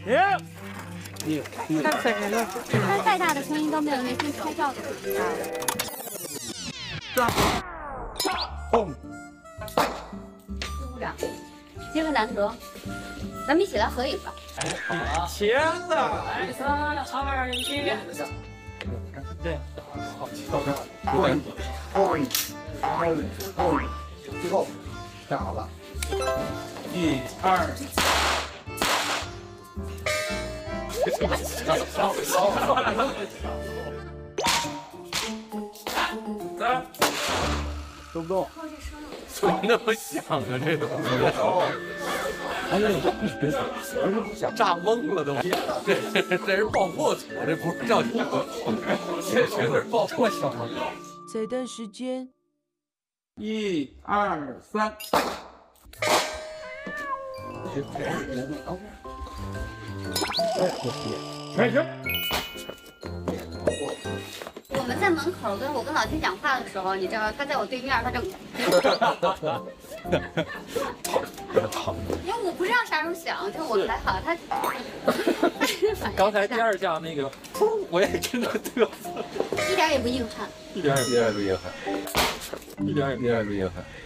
太可怜了。 他再大的声音都没有那声拍照的鼓掌，机会难得，咱们一起来合影吧。 签了，3、2、1，对，好， 最后站好了 ，1、2。 动不动？ 怎么那么响啊？这东西， 哎呦，别炸懵了都。这是爆破组，这不是叫你这绝对是爆破小吗？ 这段时间 ，1、2、3。开始。 我们在门口我跟老金讲话的时候，你知道他在我对面，他正。因为我不知道啥时候响，就我还好，他。 刚才第2下那个，我也真的嘚瑟， 一点也不硬汉， 一点也不遗憾，一点也不遗憾。